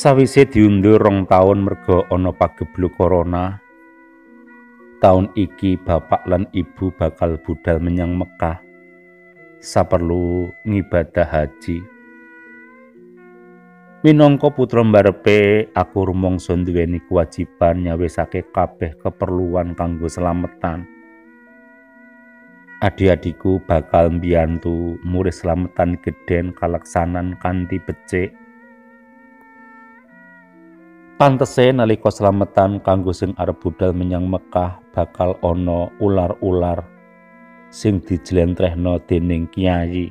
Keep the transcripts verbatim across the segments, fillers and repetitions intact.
Sawise diundur rong taun merga ana pagebluk corona, taun iki bapak lan ibu bakal budal menyang Mekah saperlu ngibadah haji. Minangka putra mbarepe, aku rumangsa nduweni kewajiban nyawisake kabeh keperluan kanggo slametan. Adik-adikku bakal mbiyantu murid slametan gedhen kalaksanan kanthi becik. Pantese nalika slametan kanggo sing arep budal menyang Mekah bakal ana ular-ular sing dijlentrehna dening kiai.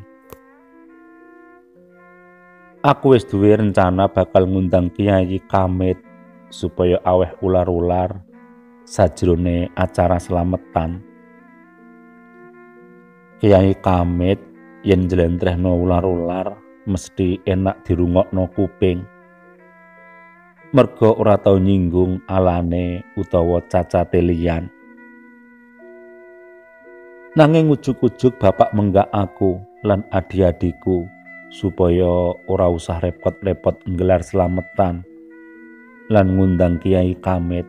Aku wis duwe rencana bakal ngundang Kiai Kamit supaya aweh ular-ular sajrone acara slametan. Kiai Kamit yen njlentrehna ular-ular mesti enak dirungokno kuping. Merga ora tau nyinggung alane utawa cacate liyan. Nanging ujug-ujug bapak menggak aku lan adik-adikku supaya ora usah repot-repot nggelar slametan lan ngundang Kiai Kamit.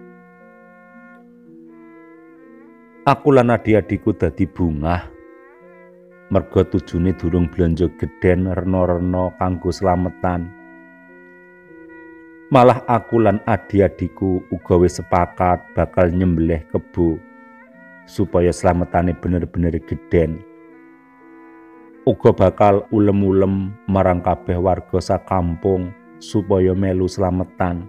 Aku lan adik-adikku dadi bungah merga tujune durung blanja gedhen rena-rena kanggo slametan. Malah aku lan adik-adikku uga wis sepakat bakal nyembelih kebo supaya slametane bener-bener gedhen. Uga bakal ulem-ulem marang kabeh warga sakampung supaya melu slametan.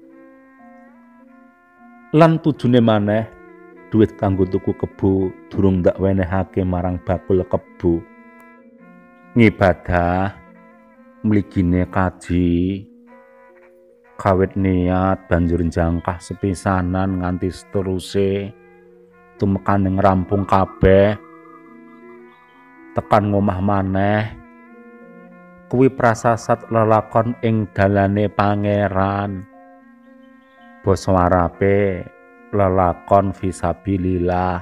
Lan tujune maneh duit kanggo tuku kebo durung ndak wenehake marang bakul kebo. Ngibadah, mligine kaji, kawit niat banjur jangkah sepisanan nganti seteruse tumekaning rampung kabeh. Tekan ngomah maneh kuwi prasasat lelakon ing dalane pangeran. Basa Arabe lelakon fisabilillah.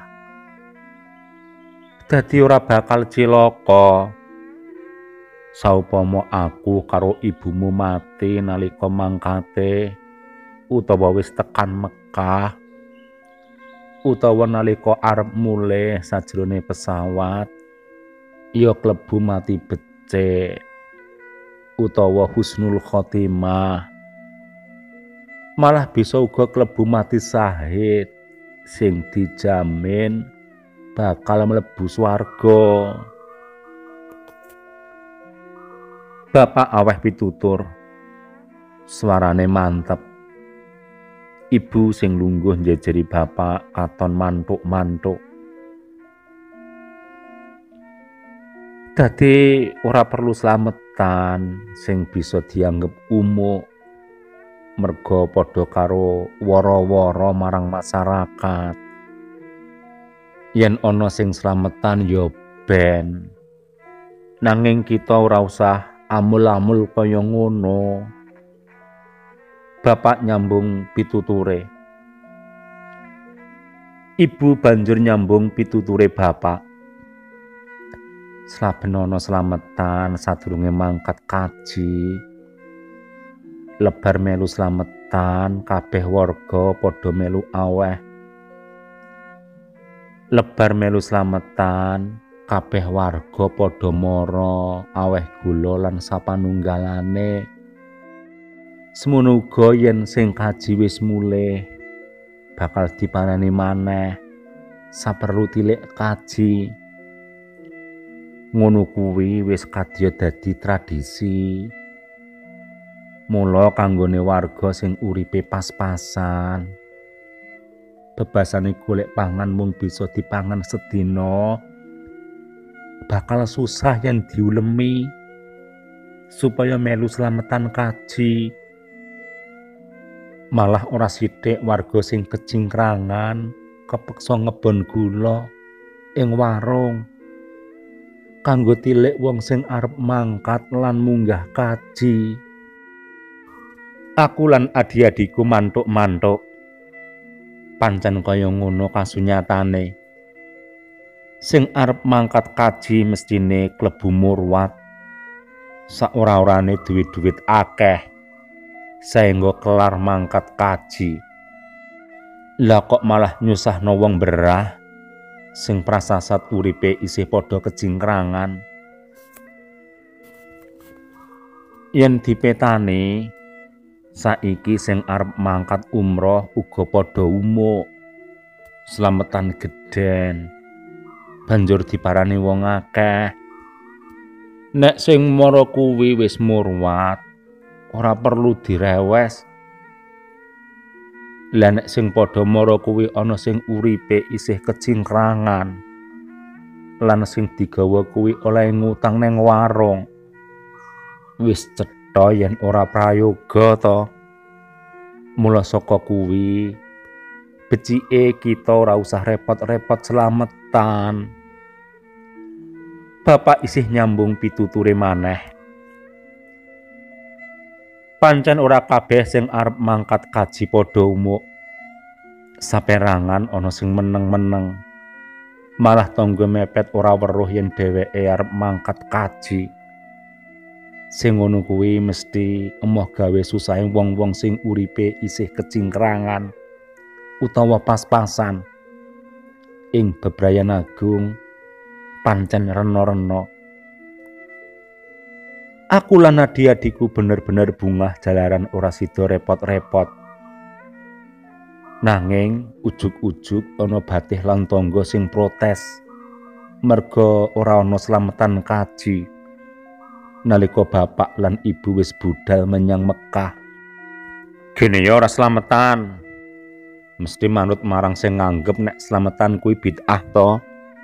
Dadi ora bakal cilaka saupama aku karo ibumu mati nalika mangkate utawa wis tekan Mekah utawa nalika arep mulih sajrone pesawat. Ya klebu mati becik utawa husnul khotimah. Malah bisa uga klebu mati syahid sing dijamin bakal mlebu swarga. Bapak aweh pitutur, swarane mantep. Ibu sing lungguh njejeri bapak katon mantuk-mantuk. Dadi ora perlu slametan sing bisa dianggep umuk merga padha karo wara-wara marang masyarakat. Yen ana sing slametan ya ben. Nanging kita ora usah amul-amul kaya ngono. Bapak nyambung pituture. Ibu banjur nyambung pituture bapak. Saben ana slametan sadurunge mangkat kaji, lebar melu slametan kabeh warga padha melu aweh. Lebar melu slametan kabeh warga padha mara aweh gula lan sapanunggalane. Semono uga yen sing kaji wis mulih bakal dipanani maneh saperlu tilik kaji. Ngono kuwi wis kadya dadi tradisi. Mula kanggone warga sing uripe pas-pasan, bebasane golek pangan mung bisa dipangan sedina, bakal susah yen diulemi supaya melu slametan kaji. Malah ora sithik warga sing kecingkrangan kepeksa ngebon gula ing warung kanggo tilik wong sing arep mangkat lan munggah kaji. Aku lan adik-adikku mantuk-mantuk. Pancen kaya ngono kasunyatane. Sing arep mangkat kaji mestine klebu murwat. Saora-orane duwe duit akeh. saengga kelar mangkat kaji. Lah kok malah nyusahno wong berah sing prasasat uripe isih padha kecingkrangan. Yen dipetani saiki sing arep mangkat umroh uga padha umuk, slametan gedhen, banjur diparani wong akeh. Nek sing mara kuwi wis murwat, ora perlu direwes. Lah nek sing padha mara kuwi ana sing uripe isih kecingkrangan, lan sing digawa kuwi oleh ngutang neng warung. Wis cetha yen ora prayoga to. Mula saka kuwi becike kita ora usah repot-repot slametan. Bapak isih nyambung pituture maneh. Pancen ora kabeh sing arep mangkat kaji padha umuk. Saperangan ana sing meneng-meneng. Malah tangga mepet ora weruh yen dheweke arep mangkat kaji. Sing ngono kuwi mesti emoh gawe susahing wong-wong sing uripe isih kecingkrangan utawa pas-pasan ing bebrayan agung. Pancen rena-rena. Aku lan adik-adikku bener-bener bungah jalaran ora sida repot-repot. Nanging ujug-ujug ana batih lan tangga sing protes merga ora ana slametan kaji nalika bapak lan ibu wis budal menyang Mekah. Gene ya ora slametan. Mesti manut marang sing nganggep nek slametan kuwi bid'ah to.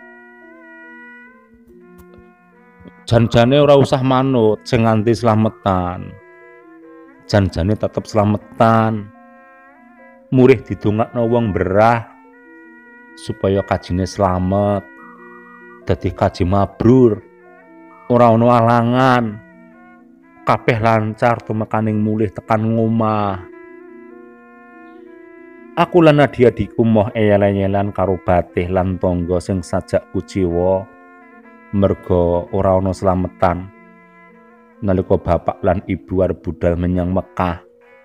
Jan-jane ora usah manut sing nganti slametan. Jan-jane tetep slametan. Murih didongakno wong berah supaya kajine slamet. Dadi kaji mabrur. Ora ana alangan. Kabeh lancar tumekaning mulih tekan ngomah. Aku lan adik-adikku moh eyel-eyelan karo batih lan tangga sing sajak kuciwa. Merga ora ana slametan nalika bapak lan ibu arep budal menyang Mekah.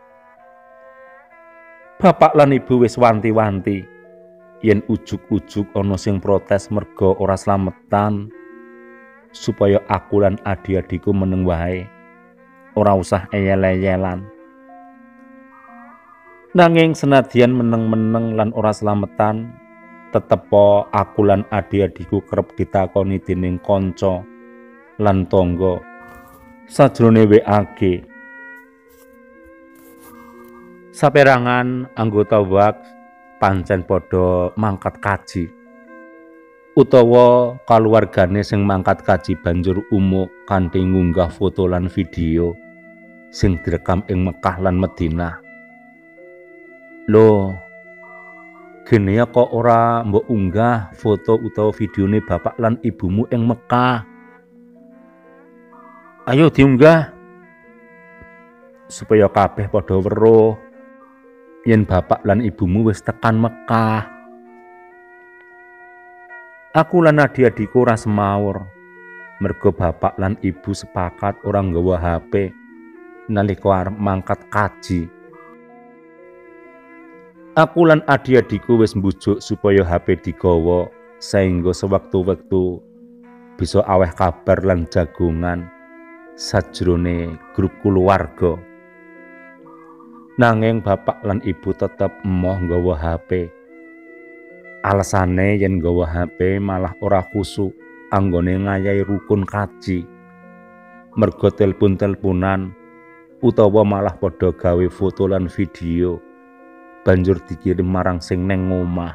Bapak lan ibu wis wanti-wanti yen ujug-ujug ana sing protes merga ora slametan supaya aku lan adik-adikku meneng wae, ora usah eyel-eyelan. Nanging senadyan meneng-meneng lan ora slametan, tetep aku lan adik-adikku kerep ditakoni dening kanca lan tangga sajrone W A G. Saperangan anggota W A G pancen padha mangkat kaji. Utawa kaluwargane sing mangkat kaji banjur umuk kanthi ngunggah foto lan video sing direkam ing Mekah lan Madinah. Loh, gene ya kok ora mbok unggah foto utawa videone bapak lan ibumu ing Mekah. Ayo diunggah supaya kabeh padha weruh yen bapak lan ibumu wis tekan Mekah. Aku lan adik-adikku ora semaur merga bapak lan ibu sepakat ora nggawa H P nalika arep mangkat kaji. Aku lan adik-adikku wis mbujuk supaya H P digawa saengga sewektu-wektu bisa aweh kabar lan jagongan sajrone grup keluarga. Nanging bapak lan ibu tetep emoh nggawa H P. Alasane yen nggawa H P malah ora khusuk anggone ngayahi rukun kaji. Merga telepon-teleponan utawa malah padha gawe foto lan video banjur dikirim marang sing neng ngomah.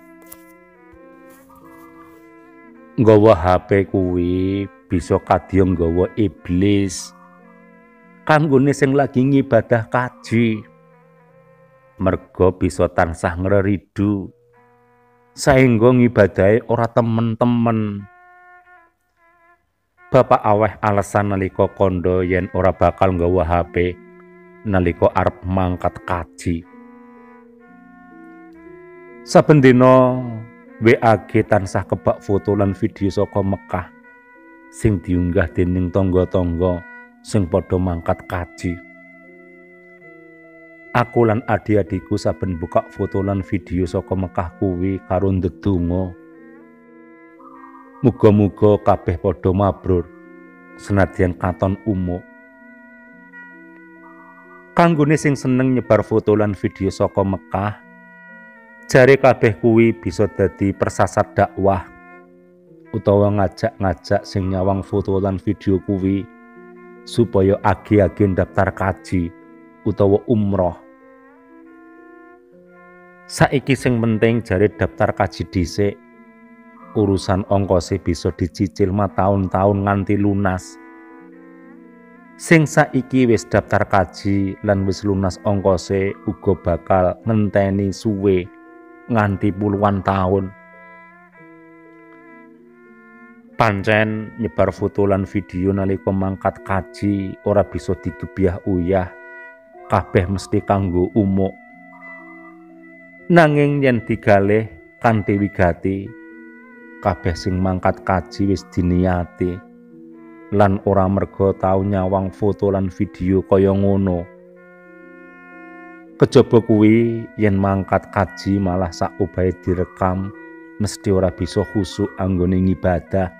Nggawa H P kuwi bisa kadya nggawa iblis kanggone sing lagi ngibadah kaji. Merga bisa tansah ngreridu saengga ngibadahe ora temen-temen. Bapak aweh alasan nalika kandha yen ora bakal nggawa H P nalika arep mangkat kaji. Saben dina W A G tansah kebak foto lan video saka Mekah sing diunggah dening tangga-tangga sing padha mangkat kaji. Aku lan adik-adikku saben buka foto lan video saka Mekah kuwi karo ndedonga. Muga-muga kabeh padha mabrur senadyan katon umuk. Kanggone sing seneng nyebar foto lan video saka Mekah, jare kabeh kuwi bisa dadi persasat dakwah utawa ngajak-ngajak sing nyawang foto lan video kuwi supaya age-age daftar kaji utawa umroh. Saiki sing penting jare daftar kaji dhisik, urusan ongkose bisa dicicil ma tahun-tahun nganti lunas. Sing saiki wis daftar kaji lan wis lunas ongkose uga bakal ngenteni suwe nganti puluhan tahun. Pancen nyebar foto lan video nalika mangkat kaji ora bisa digebyah uyah, kabeh mesti kanggo umuk. Nanging yen digalih kanthi wigati, kabeh sing mangkat kaji wis diniati lan ora merga tau nyawang foto lan video kaya ngono. Kejaba kuwi yen mangkat kaji malah sak obahe direkam, mesti ora bisa khusuk anggone ngibadah.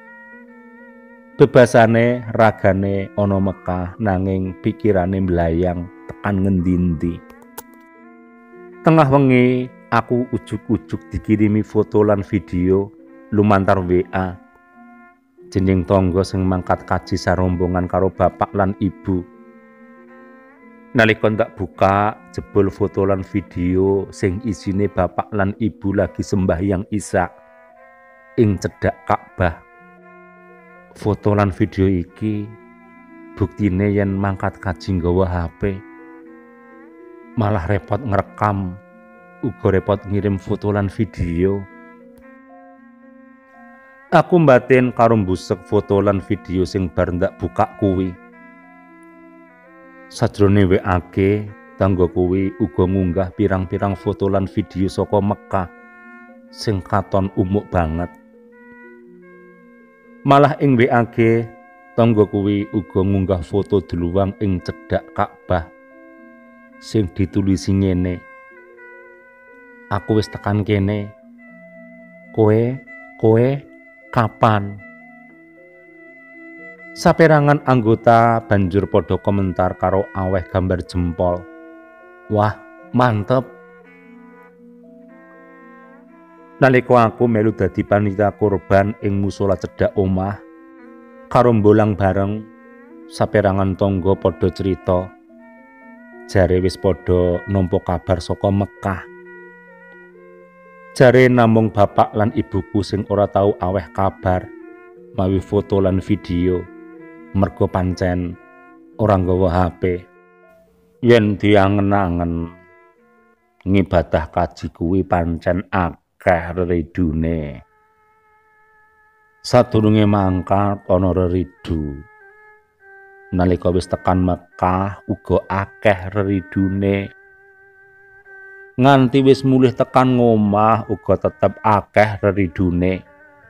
Bebasane ragane ana Mekah nanging pikirane mlayang tekan ngendi-endi. Tengah wengi aku ujug-ujug dikirimi foto lan video lumantar W A. Jeneng tangga sing mangkat kaji sarombongan karo bapak lan ibu. Nalika ndak buka jebul foto lan video sing isine bapak lan ibu lagi sembahyang Isya ing cedhak Ka'bah. Foto lan video iki buktine yen mangkat kaji nggawa H P malah repot ngerekam, uga repot ngirim foto lan video. Aku mbatin karo mbusek foto lan video sing bar ndak buka kuwi. Sajrone W A-ke tangga kuwi uga ngunggah pirang-pirang foto lan video saka Mekah sing katon umuk banget. Malah ing W A-ke tangga kuwi uga ngunggah foto deluwang ing cedhak Ka'bah sing ditulisi ngene, "Aku wis tekan kene. Koe, koe kapan?" Saperangan anggota banjur padha komentar karo aweh gambar jempol. "Wah, mantep." Nalika aku melu dadi panitia kurban ing musala cedhak omah karo mbolang bareng, saperangan tangga padha cerita. Jare wis padha nampa kabar saka Mekah. Jare namung bapak lan ibuku sing ora tau aweh kabar mawi foto lan video, merga pancen ora nggawa H P. Yen diangen-angen ngibadah kaji kuwi pancen akeh reridune. Sadurunge mangkat ana reridu. Nalika wis tekan Mekah uga akeh reridune. Nganti wis mulih tekan ngomah uga tetep akeh reridune.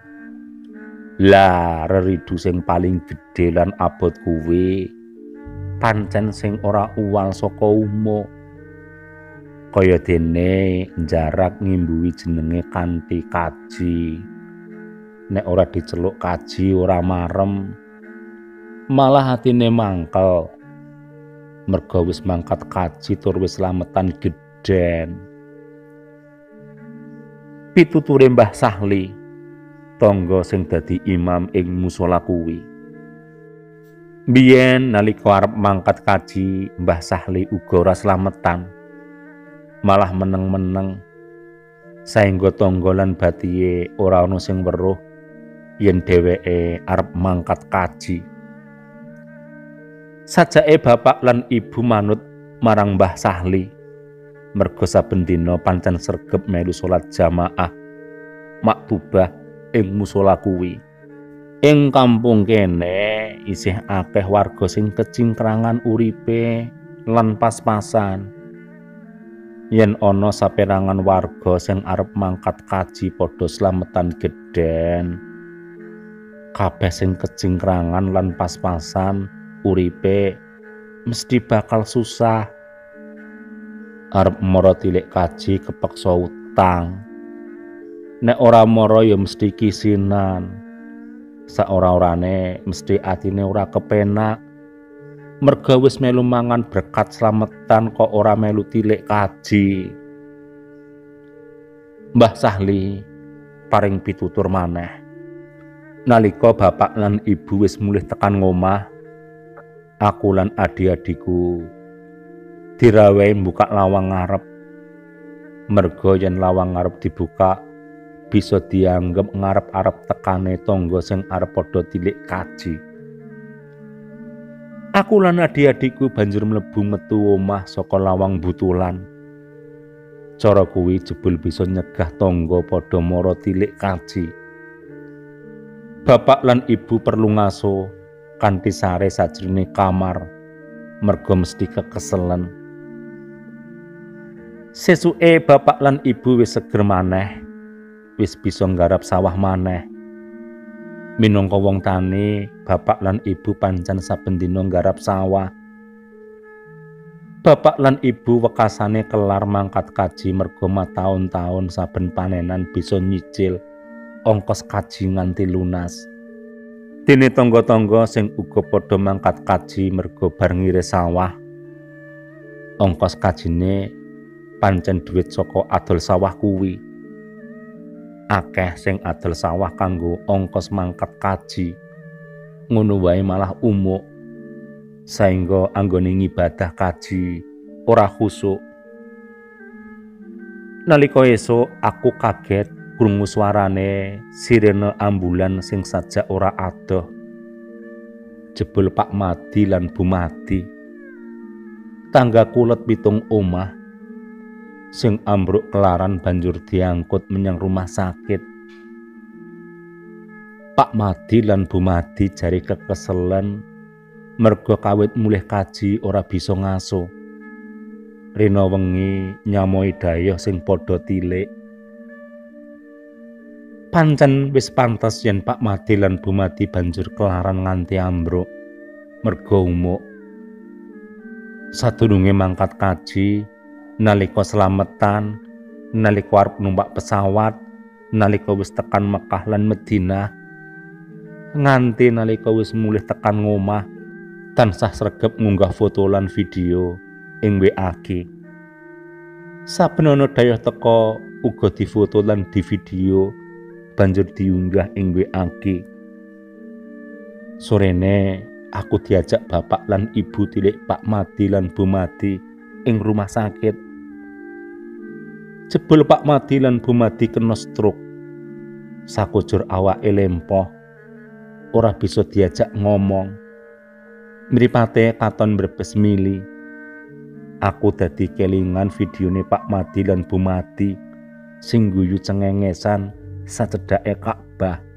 Lah reridu sing paling gedhe lan abot kuwi pancen sing ora uwal saka umuk. Kaya dene njarak ngimbuhi jenenge kanthi kaji. Nek ora diceluk kaji ora marem, malah hatine mangkel. Merga wis mangkat kaji tur wis slametan gedhen. Pituture Mbah Sahli, tangga sing dadi imam ing musala kuwi. Biyen nalika arep mangkat kaji, Mbah Sahli uga ora slametan. Malah meneng-meneng. Saengga tangga lan batihe ora ana sing weruh yen dheweke arep mangkat kaji. Sajake bapak lan ibu manut marang Mbah Sahli. Merga saben dina pancen sregep melu salat jamaah maktubah ing musala kuwi. Ing kampung kene isih akeh warga sing kecingkrangan uripe lan pas-pasan. Yen ana saperangan warga sing arep mangkat kaji padha slametan gedhen, kabeh sing kecingkrangan lan pas-pasan uripe mesti bakal susah. Arep mara tilik kaji kepeksa utang. Nek ora mara ya mesti kisinan. Saora-orane mesti atine ora kepenak. Merga wis melu mangan berkat slametan kok ora melu tilik kaji. Mbah Sahli paring pitutur maneh. Nalika bapak lan ibu wis mulih tekan ngomah, aku lan adi-adiku dirawehi buka lawang ngarep. Merga yen lawang ngarep dibuka bisa dianggep ngarep-arep tekane tangga sing arep padha tilik kaji. Aku lan adi-adiku banjur mlebu metu omah saka lawang butulan. Cara kuwi jebul bisa nyegah tangga padha mara tilik kaji. Bapak lan ibu perlu ngaso kanthi sare sajroning kamar, merga mesti kekeselen. Sesuke bapak lan ibu wis seger maneh, wis bisa nggarap sawah maneh. Minangka wong tani, bapak lan ibu pancen saben dina nggarap sawah. Bapak lan ibu wekasane kelar mangkat kaji merga mataun-taun saben panenan bisa nyicil ongkos kaji nganti lunas. Dene tangga-tangga sing uga padha mangkat kaji merga bar ngiris sawah. Ongkos kajine pancen dhuwit saka adol sawah kuwi. Akeh sing adol sawah kanggo ongkos mangkat kaji. Ngono wae malah umuk. Saengga anggone ngibadah kaji ora khusuk. Nalika esuk aku kaget krungu swarane sirene ambulan sing sajak ora adoh. Jebul Pak Madi lan Bu Madi. Tangga kulet pitung omah sing ambruk kelaran banjur diangkut menyang rumah sakit. Pak Madi lan Bu Madi jari kekeselen merga kawit mulih kaji ora bisa ngaso. Rina wengi nyamoi dayoh sing padha tilik. Pancen wis pantes yen Pak Madi lan Bu Madi banjur kelaran nganti ambruk merga umuk. Sadurunge mangkat kaji, nalika slametan, nalika arep numpak pesawat, nalika wis tekan Mekah lan Madinah, nganti nalika wis mulih tekan ngomah, tansah sregep ngunggah foto lan video ing W A G. Saben ana dayoh teka uga difoto lan divideo banjur diunggah ing W A G. Sorene aku diajak bapak lan ibu tilik Pak Madi lan Bu Madi ing rumah sakit. Jebul Pak Madi lan Bu Madi kena stroke. Sakujur awake lempoh, ora bisa diajak ngomong. Mripate katon mbrebes mili. Aku dadi kelingan videone Pak Madi lan Bu Madi sing guyu cengengesan sacedhake Ka'bah.